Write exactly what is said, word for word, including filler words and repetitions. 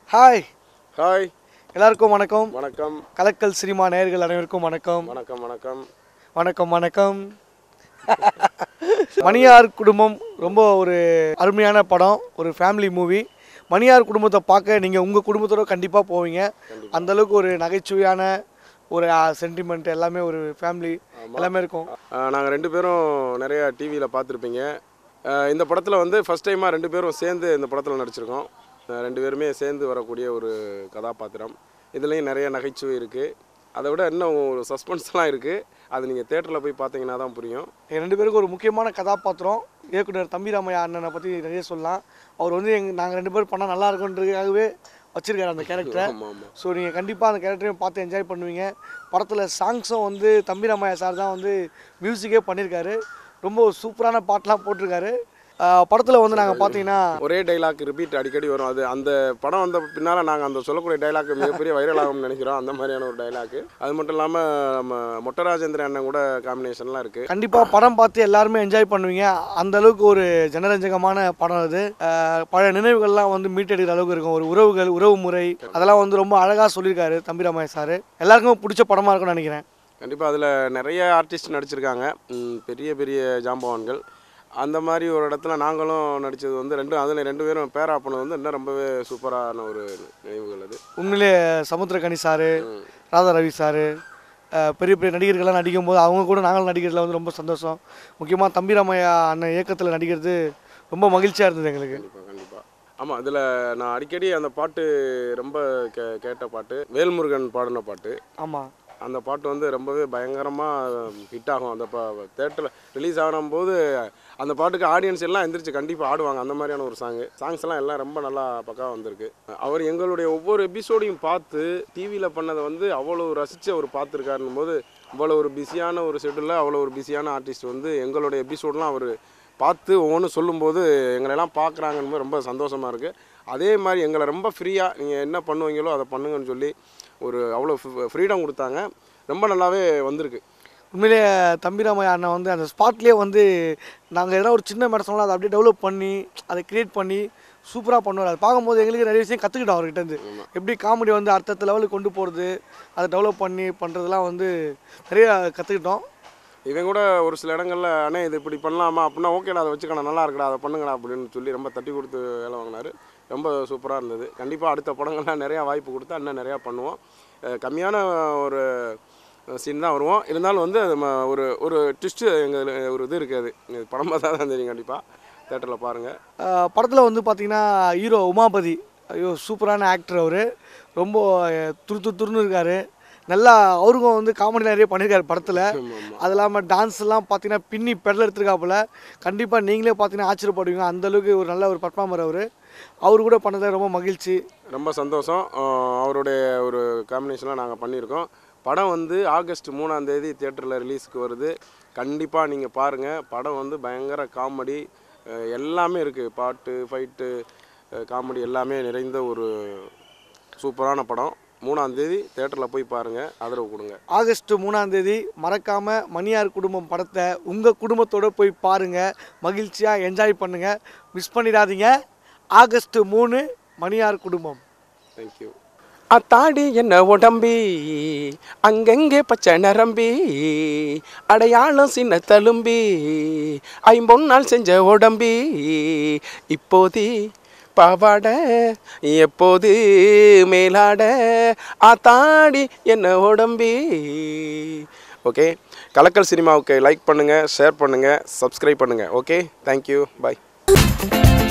Hi hi எல்லாருக்கும் வணக்கம். வணக்கம். கலக்கல் சினிமா நேயர்கள் அனைவருக்கும் வணக்கம். வணக்கம் வணக்கம் வணக்கம் வணக்கம். மணியார் குடும்பம் ரொம்ப ஒரு அருமையான படம், ஒரு ஃபேமிலி மூவி. மணியார் குடும்பத்தை பார்க்க நீங்கள் உங்கள் குடும்பத்தோட கண்டிப்பாக போவீங்க. அந்தளவுக்கு ஒரு நகைச்சுவையான ஒரு சென்டிமெண்ட் எல்லாமே, ஒரு ஃபேமிலி எல்லாமே இருக்கும். நாங்கள் ரெண்டு பேரும் நிறைய டிவியில் பார்த்துருப்பீங்க. இந்த படத்தில் வந்து ஃபஸ்ட் டைமாக ரெண்டு பேரும் சேர்ந்து இந்த படத்தில் நடிச்சிருக்கோம். ரெண்டு பேருமே சேர்ந்து வரக்கூடிய ஒரு கதாபாத்திரம். இதுலேயும் நிறைய நகைச்சுவை இருக்குது. அதை விட இன்னும் ஒரு சஸ்பென்ஸ்லாம் இருக்குது. அது நீங்கள் தேட்டரில் போய் பார்த்தீங்கன்னா தான் புரியும். ரெண்டு பேருக்கு ஒரு முக்கியமான கதாபாத்திரம் இயக்குனர் தம்பிராமையா அண்ணனை பற்றி நிறைய சொல்லலாம். அவர் வந்து எங்கள் நாங்கள் ரெண்டு பேரும் பண்ணால் நல்லா இருக்குன்றதுக்காகவே வச்சுருக்காரு அந்த கேரக்டரை. ஸோ நீங்கள் கண்டிப்பாக அந்த கேரக்டரையும் பார்த்து என்ஜாய் பண்ணுவீங்க. படத்தில் சாங்ஸும் வந்து தம்பிராமையா சார் தான் வந்து மியூசிக்கே பண்ணியிருக்காரு. ரொம்ப சூப்பரான பாட்டெலாம் போட்டிருக்காரு. படத்தில் வந்து நாங்கள் பார்த்தீங்கன்னா ஒரே டைலாக் ரிப்பீட் அடிக்கடி வரும். அது அந்த படம் வந்த பின்னால் நாங்கள் அந்த சொல்லக்கூடிய டைலாக் மிகப்பெரிய வைரல் ஆகும்னு நினைக்கிறோம். அந்த மாதிரியான ஒரு டைலாக்கு. அது மட்டும் இல்லாமல் நம்ம மொட்டராஜேந்திரன் அண்ணன் கூட காம்பினேஷன்லாம் இருக்குது. கண்டிப்பாக படம் பார்த்து எல்லாருமே என்ஜாய் பண்ணுவீங்க. அந்தளவுக்கு ஒரு ஜனரஞ்சகமான படம் அது. பழைய நினைவுகள்லாம் வந்து மீட்டெடுக்கிற அளவுக்கு இருக்கும். ஒரு உறவுகள், உறவு முறை, அதெல்லாம் வந்து ரொம்ப அழகாக சொல்லியிருக்காரு தம்பிராமையா சார். எல்லாருக்கும் பிடிச்ச படமாக இருக்கும்னு நினைக்கிறேன். கண்டிப்பாக அதில் நிறைய ஆர்டிஸ்ட் நடிச்சிருக்காங்க, பெரிய பெரிய ஜாம்பவான்கள். அந்த மாதிரி ஒரு இடத்துல நாங்களும் நடித்தது வந்து ரெண்டும் அதில் ரெண்டு பேரும் பேரா பண்ணது வந்து இன்னும் ரொம்பவே சூப்பரான ஒரு நினைவுகள். அது உண்மையிலே சமுத்திரக்கனி சார், ராதா ரவி சார், பெரிய பெரிய நடிகர்கள்லாம் நடிக்கும் போது அவங்க கூட நாங்களும் நடிக்கிறதுல வந்து ரொம்ப சந்தோஷம். முக்கியமாக தம்பிராமையா அண்ணன் இயக்கத்தில் நடிக்கிறது ரொம்ப மகிழ்ச்சியாக இருந்தது எங்களுக்கு. கண்டிப்பாக கண்டிப்பாக ஆமாம். அதில் நான் அடிக்கடி அந்த பாட்டு ரொம்ப கே கேட்ட பாட்டு வேல்முருகன் பாடின பாட்டு. ஆமாம், அந்த பாட்டு வந்து ரொம்பவே பயங்கரமாக ஹிட் ஆகும். அந்த பா தேட்டரில் ரிலீஸ் ஆகும்போது அந்த பாட்டுக்கு ஆடியன்ஸ் எல்லாம் எந்திரிச்சு கண்டிப்பாக ஆடுவாங்க. அந்த மாதிரியான ஒரு சாங்கு சாங்ஸ் எல்லாம் எல்லாம் ரொம்ப நல்லா பக்காவாக வந்திருக்கு. அவர் எங்களுடைய ஒவ்வொரு எபிசோடையும் பார்த்து டிவியில் பண்ணதை வந்து அவ்வளோ ரசித்து அவர் பார்த்துருக்காருன்னும் போது, அவ்வளோ ஒரு பிஸியான ஒரு ஷெட்யூலில் அவ்வளோ ஒரு பிஸியான ஆர்டிஸ்ட் வந்து எங்களுடைய எபிசோடெலாம் அவர் பார்த்து ஒவ்வொன்றும் சொல்லும்போது எங்களெல்லாம் பார்க்குறாங்கன்னு ரொம்ப சந்தோஷமாக இருக்குது. அதே மாதிரி எங்களை ரொம்ப ஃப்ரீயாக நீங்கள் என்ன பண்ணுவீங்களோ அதை பண்ணுங்கன்னு சொல்லி ஒரு அவ்வளோ ஃப்ரீடம் கொடுத்தாங்க. ரொம்ப நல்லாவே வந்திருக்கு. உண்மையிலே தம்பிராமையா அண்ணன் வந்து அந்த ஸ்பாட்லேயே வந்து நாங்கள் எதனா ஒரு சின்ன மேடம் சொன்னாலும் அதை அப்படியே டெவலப் பண்ணி அதை க்ரியேட் பண்ணி சூப்பராக பண்ணுவார். அதை பார்க்கும்போது எங்களுக்கு நிறைய விஷயம் கற்றுக்கிட்டோம் அவர்கிட்டருந்து. எப்படி காமெடி வந்து அடுத்தடுத்த லெவலுக்கு கொண்டு போகிறது, அதை டெவலப் பண்ணி பண்ணுறதுலாம் வந்து நிறைய கற்றுக்கிட்டோம். இவன் கூட ஒரு சில இடங்களில் அண்ணே இது இப்படி பண்ணலாமா அப்படின்னா, ஓகேடா அதை வச்சுக்கணும், நல்லா இருக்குடா, அதை பண்ணுங்கடா அப்படின்னு சொல்லி ரொம்ப தட்டி கொடுத்து வேலை வாங்கினார். ரொம்ப சூப்பராக இருந்தது. கண்டிப்பாக அடுத்த படங்கள்லாம் நிறையா வாய்ப்பு கொடுத்தா இன்னும் நிறையா பண்ணுவோம். கம்மியான ஒரு சீன் தான் வருவோம். இருந்தாலும் வந்து அது ஒரு ஒரு ட்விஸ்ட்டு எங்கள் ஒரு இது இருக்காது. படம் பார்த்தா தான் தெரியும். கண்டிப்பாக தேட்டரில் பாருங்கள். படத்தில் வந்து பார்த்திங்கன்னா ஹீரோ உமாபதி, ஐயோ சூப்பரான ஆக்டர் அவர். ரொம்ப துரு துரு துருன்னு இருக்கார். நல்லா அவருக்கும் வந்து காமெடி நிறைய பண்ணியிருக்காரு படத்தில். அது இல்லாமல் டான்ஸ்லாம் பார்த்தீங்கன்னா பின்னி பெடல் எடுத்துருக்காப்புல. கண்டிப்பாக நீங்களே பார்த்தீங்கன்னா ஆச்சரியப்படுவீங்க. அந்தளவுக்கு ஒரு நல்ல ஒரு பர்ஃபார்மர் அவர். அவர் கூட பண்ணதில் ரொம்ப மகிழ்ச்சி, ரொம்ப சந்தோஷம். அவருடைய ஒரு காம்பினேஷன்லாம் நாங்கள் பண்ணியிருக்கோம். படம் வந்து ஆகஸ்ட் மூணாம் தேதி தியேட்டரில் ரிலீஸுக்கு வருது. கண்டிப்பாக நீங்கள் பாருங்கள். படம் வந்து பயங்கர காமெடி எல்லாமே இருக்குது. பாட்டு, ஃபைட்டு, காமெடி எல்லாமே நிறைந்த ஒரு சூப்பரான படம். மூணாம் தேதி தேட்டரில் போய் பாருங்கள், ஆதரவு கொடுங்க. ஆகஸ்ட் மூணாம் தேதி மறக்காமல் மணியார் குடும்பம் படத்தை உங்கள் குடும்பத்தோடு போய் பாருங்கள். மகிழ்ச்சியாக என்ஜாய் பண்ணுங்கள். மிஸ் பண்ணிடாதீங்க. ஆகஸ்ட் மூணு மணியார் குடும்பம். தேங்க்யூ. அத்தாடி என்ன உடம்பி அங்கங்கே பச்சை நரம்பி அடையாளம் சின்ன தழும்பி ஐம்பொன்னால் செஞ்ச உடம்பி இப்போதி பாவாட எப்போது மேலாட ஆத்தாடி என்ன உடம்பி. ஓகே, கலக்கல் சினிமாவுக்கு லைக் பண்ணுங்கள், ஷேர் பண்ணுங்கள், சப்ஸ்கிரைப் பண்ணுங்கள். ஓகே, தேங்க்யூ, பாய்.